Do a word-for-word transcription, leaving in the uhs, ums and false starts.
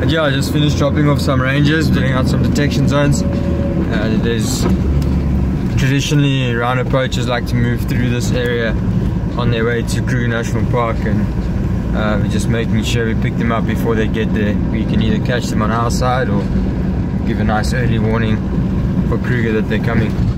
But yeah, I just finished dropping off some rangers, doing out some detection zones. Uh, there's traditionally rhino poachers like to move through this area on their way to Kruger National Park, and uh, we're just making sure we pick them up before they get there. We can either catch them on our side or give a nice early warning for Kruger that they're coming.